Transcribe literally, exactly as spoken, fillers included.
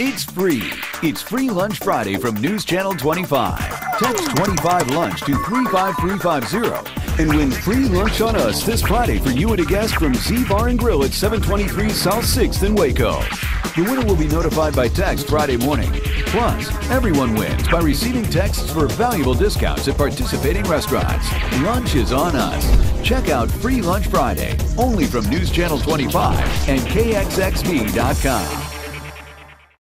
It's free. It's Free Lunch Friday from News Channel twenty-five. Text twenty-five lunch to three five three five zero and win free lunch on us this Friday for you and a guest from Z Bar and Grill at seven twenty-three South sixth in Waco. The winner will be notified by text Friday morning. Plus, everyone wins by receiving texts for valuable discounts at participating restaurants. Lunch is on us. Check out Free Lunch Friday, only from News Channel twenty-five and K X X V dot com.